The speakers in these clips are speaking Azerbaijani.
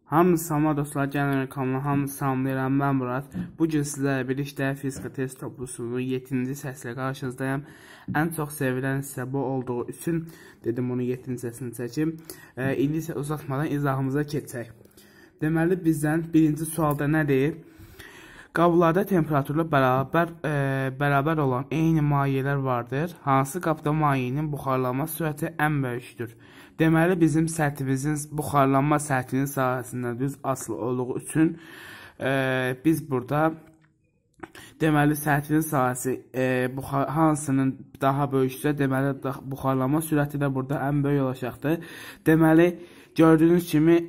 Hamınız salamlar dostlar, gəlin kanalına hamınız salamlayıram, mən Murad. Bugün sizlərlə birlikdə fizika test toplusunun 7-ci səslə qarşınızdayım. Ən çox sevilən hissə bu olduğu üçün dedim onu 7-ci səsini çəkim. İndi isə uzatmadan izahımıza keçək. Deməli bizdən birinci sualda nə deyir? Qablarda temperaturla bərabər olan eyni mayelər vardır. Hansı qabda mayenin buxarlanma sürəti ən böyükdür? Deməli, bizim sərtimizin buxarlanma sərtinin sahəsindən düz asılı olduğu üçün biz burada deməli, sərtinin sahəsi hansının daha böyüksə, deməli, buxarlanma sürəti də burada ən böyük olacaqdır. Deməli, gördüyünüz kimi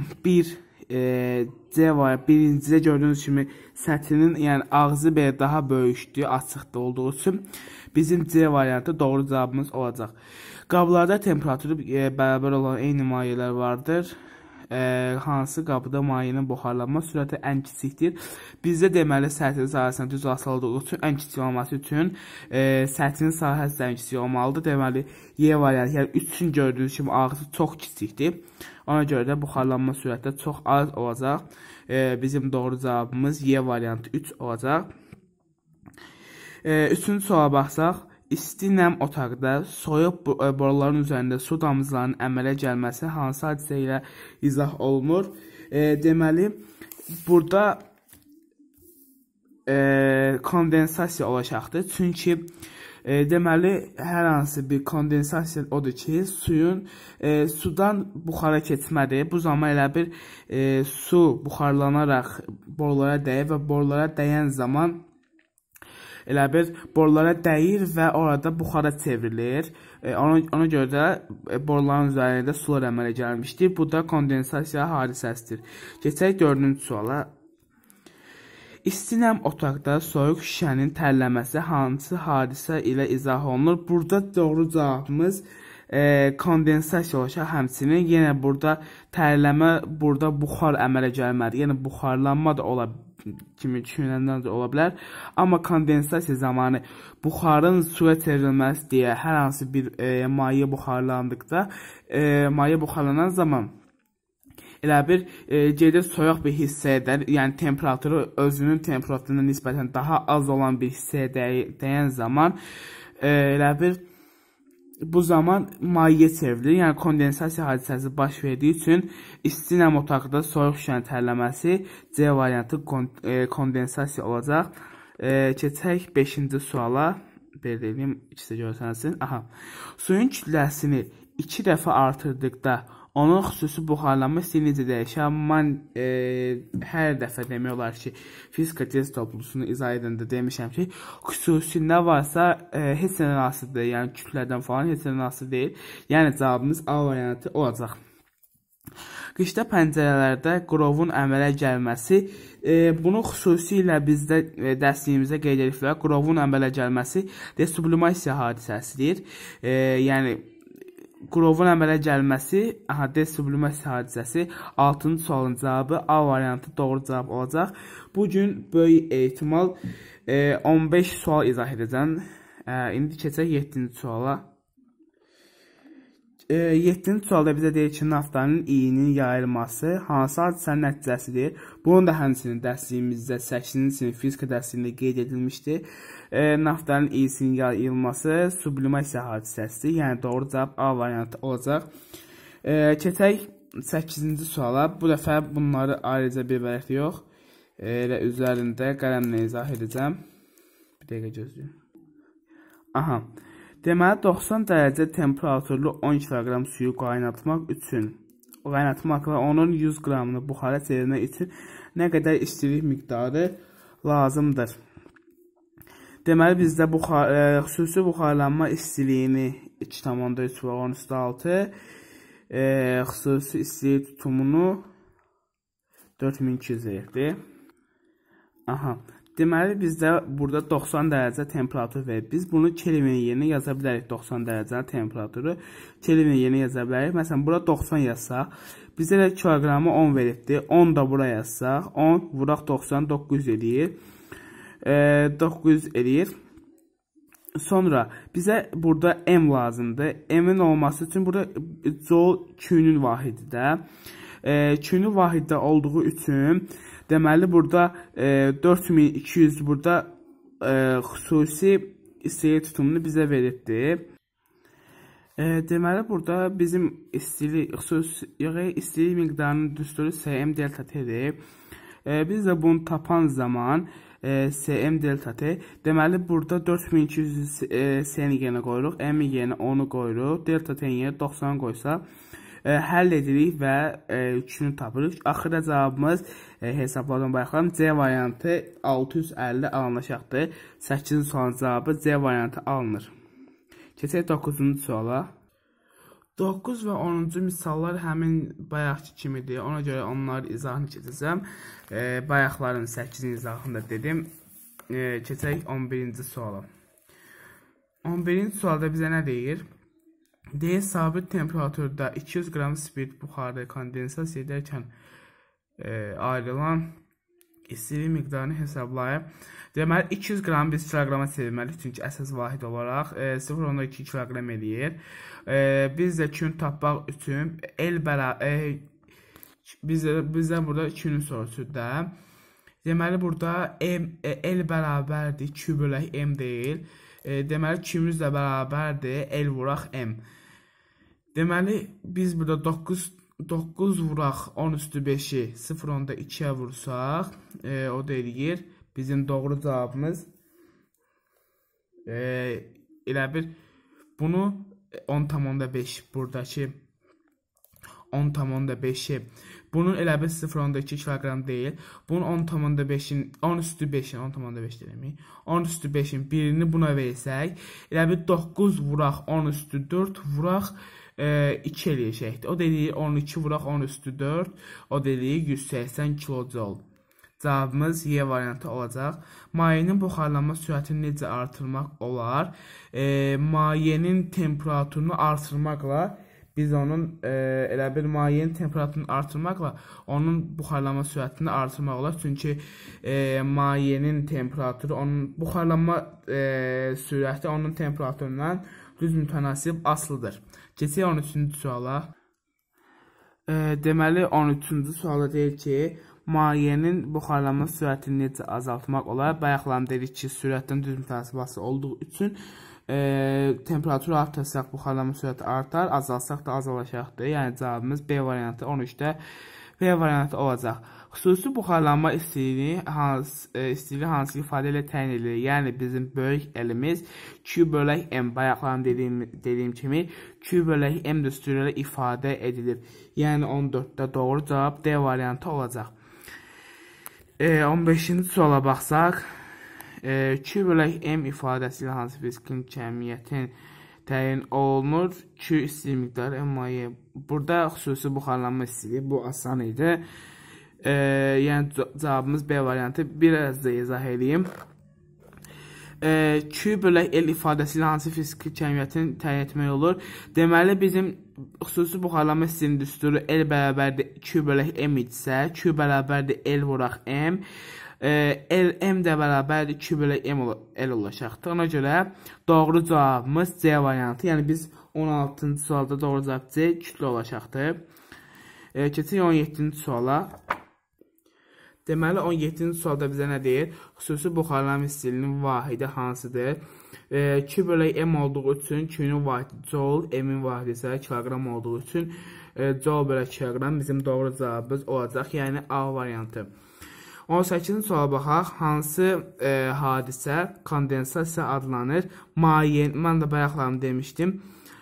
C var. Birincidə gördüyünüz kimi səthinin, yəni ağzı belə daha böyükdür, açıqda olduğu üçün bizim C variantı doğru cavabımız olacaq. Qablarda temperaturu bərabər olan eyni mayelər vardır. Hansı qabda mayenin buxarlanma sürəti ən kiçikdir? Bizdə deməli səthinin sahəsindən düz asılı olduğu üçün ən kiçik olması üçün səthinin sahəsi ən kiçik olmalıdır. Deməli Y variantı, yəni 3-ün gördüyünüz kimi ağzı çox kiçikdir. Ona görə də buxarlanma sürəti çox az olacaq. Bizim doğru cavabımız Y variantı 3 olacaq. Üçüncü suala baxsaq. İsti nəm otaqda soyuq boruların üzərində su damcılarının əmələ gəlməsi hansı hadisə ilə izah olunur? Deməli, burada kondensasiya olacaqdır. Çünki deməli, hər hansı bir kondensasiya odur ki, suyun sudan buxara keçmədir. Bu zaman elə bir su buxarlanaraq borulara dəyir və borulara dəyən zaman elə bir borulara dəyir və orada buxara çevrilir. Ona görə də boruların üzərində sular əmələ gəlmişdir. Bu da kondensasiya hadisəsidir. Keçək 4-cü suala. İsti nəm otaqda soyuq şüşənin tərləməsi hansı hadisə ilə izah olunur? Burada doğru cavabımız kondensasiya olacaq. Həmçinin yenə burada tərləmə, burada buxar əmələ gəlməlidir. Yəni buxarlanma da ola bilər. Kimi düşünülənlər də ola bilər. Amma kondensasiya zamanı buxarın suya çevrilməsi deyə hər hansı bir maye buxarlandıqda, maye buxarlanan zaman elə bir gedir soyuq bir hissəyə, yəni temperaturu özünün temperaturuna nisbətən daha az olan bir hissəyə dəyən zaman elə bir bu zaman maye çevrilir. Yəni kondensasiya hadisəsi baş verdiyi üçün isti nəm otaqda soyuq şüşənin tərləməsi C variantı kondensasiya olacaq. Keçək 5-ci suala. Belə deyim, ikisi görsənsin. Suyun kütləsini 2 dəfə artırdıqda onun xüsusi buxarlanma stili necə dəyişir? Mən hər dəfə demək olar ki, fizika test toplusunu izah edəndə demişəm ki, xüsusi nə varsa heç nədən asılı deyil, yəni kütlədən falan heç nədən asılı deyil. Yəni cavabımız A variantı olacaq. Qışda pəncərələrdə qrovun əmələ gəlməsi, bunu xüsusilə bizdə dərsliyimizdə qeyd ediblər. Qrovun əmələ gəlməsi desublimasiya hadisəsidir. Yəni qrovun əmələ gəlməsi, desublimasiya hadisəsi 6-cı sualın cavabı A variantı doğru cavab olacaq. Bugün böyük ehtimal 15 sual izah edəcəm. İndi keçək 7-ci suala. 7-ci sualda bizə deyir ki, naftanın iyinin yayılması hansı hadisənin nəticəsidir? Bunun da həmçinin dərsliyimizdə 8-ci sinif fizika dərsliyində qeyd edilmişdir. Naftanın iyisinin yayılması sublimasiya hadisəsidir. Yəni doğru cavab A variantı olacaq. Keçək 8-ci suala. Bu dəfə bunları ayrıca bir vərəqdə yox, elə üzərində qələmlə izah edəcəm. Bir dəqiqə gözləyim. Deməli 90 dərəcə temperaturlu 10 kiloqram suyu qaynatmaq və onun 100 qramını buxara çevirmək üçün nə qədər istilik miqdarı lazımdır? Deməli bizdə xüsusi buxarlanma istiliyini 2,3 və 10^6, xüsusi istilik tutumunu 4200 verir. Deməli, bizdə burada 90 dərəcə temperatur verir. Biz bunu Kelvin yerinə yaza bilərik. 90 dərəcə temperaturu Kelvin yerinə yaza bilərik. Məsələn, bura 90 yazsaq, bizdə də kiloqramı 10 veribdir. 10 da bura yazsaq, 10 vuraq 90, 900 eləyir. 900 eləyir. Sonra bizə burada M lazımdır. M'in olması üçün burada joule Q-nün vahididir. Küni vahiddə olduğu üçün deməli burada 4200 burada xüsusi istilik tutumunu bizə veribdir. Deməli burada bizim istilik miqdarının düsturu Sm delta T'dir. Biz də bunu tapan zaman Sm delta T. Deməli burada 4200 S'ni yenə qoyuruq, M-i yenə 10'u qoyuruq, delta T'ni yenə 90 qoysa həll edirik və üçünü tapırıq. Axırda cavabımız hesabladan baxalım. C variantı 650 alınacaqdır. 8-ci sualın cavabı C variantı alınır. Keçək 9-cu suala. 9 və 10-cu misallar həmin bayaqki kimidir. Ona görə onların izahını keçəcəm. Bayaqların 8-in izahını da dedim. Keçək 11-ci suala. 11-ci sualda bizə nə deyir? Deyir, sabit temperaturda 200 qram spirit buxarı kondensasiya edərkən ayrılan istilik miqdarını hesablayıb. Deməli, 200 qram biz kiloqrama çevirməliyik, çünki əsas vahid olaraq 0,2 kiloqram eləyir. Biz də kün tapmaq üçün bizdə burada künin sorusudur da. Deməli, burada L bərabərdir, Q bölək M deyil. Deməli, Q'miz də bərabərdir, L vuraq M. Deməli, biz burada 9 vuraq 10 üstü 5'i 0,2'ye vursaq, o da eləyir. Bizim doğru cavabımız elə bir bunu 10,5 buradakı 10,5'i bunun elə bir 0,2 kiloqram deyil. Bunun 10,5'in 10 üstü 5'in 10,5 demək. 10 üstü 5'in birini buna versək, elə bir 9 vuraq 10 üstü 4 vuraq 2 eləyəcəkdir. O deyir 12 vuraq 10 üstü 4, o deyir 180 kilojoule. Cavabımız Y variantı olacaq. Mayenin buxarlanma sürətini necə artırmaq olar? Mayenin temperaturunu artırmaqla biz onun elə bir mayenin temperaturunu artırmaqla onun buxarlanma sürətini artırmaq olar. Çünki mayenin temperaturu, onun buxarlanma sürəti onun temperaturundan düz mütənasib asılıdır. Keçək 13-cü suala. Deməli 13-cü suala deyir ki, mayenin buxarlanma sürətini necə azaltmaq olar? Bayaqlarım dedik ki, sürətdən düz mütənasib asılı olduğu üçün temperaturu artırsaq buxarlanma sürəti artar, azalsaq da azalacaqdır. Yəni cavabımız B variantı 13-də B variantı olacaq. Xüsusi buxarlanma istiliyi hansı ifadə ilə təyin edilir? Yəni bizim böyük elimiz Q bölək M, bayaqlarım dediyim kimi Q bölək M düsturu ilə ifadə edilir. Yəni 14-də doğru cavab D variantı olacaq. 15-ci suala baxsaq, Q bölək M ifadəsi ilə hansı fiziki kəmiyyətin təyin olunur? Q istilik miqdarı M maye. Burada xüsusi buxarlanma istiliyi, bu asan idi. Yəni cavabımız B variantı. Biraz da izah edeyim. Q bölək L ifadəsi ilə hansı fiziki kəmiyyətin təyin etmək olur? Deməli, bizim xüsusi buxarlanma istiliyinin düsturu L bərabərdir Q bölək M idisə, Q bərabərdir L vuraq M, M də bərabərdir Q bölək L olacaqdır. Ona görə doğru cavabımız C variantı. Yəni biz 16-cı sualda doğru cavab C kütlə olacaqdır. Keçək 17-ci suala. Deməli 17-ci sualda bizə nə deyir? Xüsusi buxarlanma istiliyinin vahidi hansıdır? Q bölək M olduğu üçün Q'nun vahidi joule, M'in vahidi isə kiloqram olduğu üçün joule bölək kiloqram bizim doğru cavabımız olacaq. Yəni A variantı. 18-ci suala baxaq. Hansı hadisə kondensasiya adlanır? Mən də bayaqlarım demişdim.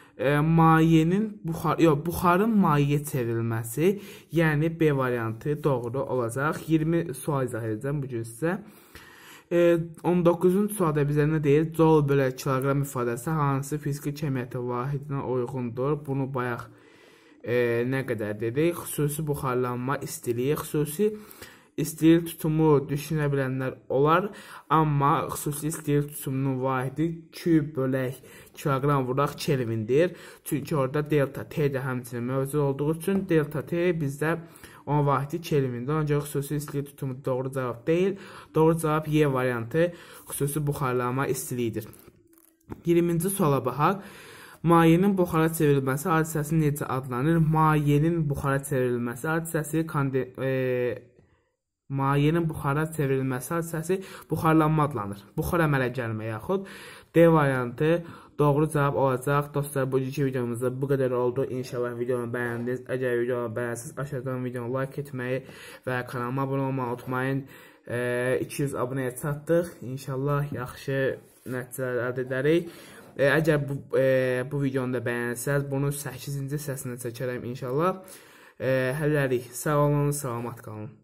Buxarın mayeyə çevrilməsi, yəni B variantı doğru olacaq. 20 sual izah edəcəm bu gün sizə. 19-cu sualda bizə nə deyir? Joule bölək kiloqram ifadəsi hansı fiziki kəmiyyəti vahidinə uyğundur? Bunu bayaq nə qədər dedik? Xüsusi buxarlanma istiliyi, xüsusi istilik tutumu düşünə bilənlər olar, amma xüsusi istilik tutumunun vahidi Q bölək kiloqram vuraq Kelvindir. Çünki orada delta T də həmçinin mövcud olduğu üçün delta T bizdə onun vahidi Kelvindir. Ancaq xüsusi istilik tutumu doğru cavab deyil. Doğru cavab Y variantı xüsusi buxarlanma istiliyidir. 20-ci suala baxaq. Mayenin buxara çevrilməsi hadisəsi necə adlanır? Mayenin buxara çevrilməsi hadisəsi mayenin buxara çevrilməsi hadisəsi buxarlanma adlanır. Buxar əmələ gəlmə yaxud D variantı doğru cavab olacaq. Dostlar, bugünkü videomuzda bu qədər oldu. İnşallah videonu bəyəndiniz. Əgər videonu bəyənsiniz, aşağıdan videonu like etməyi və kanalıma abunə olmağı unutmayın. 200 abunəyə çatdıq. İnşallah yaxşı nəticələr əldə edərik. Əgər bu videonu da bəyənsəz, bunu 8-ci səsini çəkərəm inşallah. Hələlik, sağ olun, salamat qalın.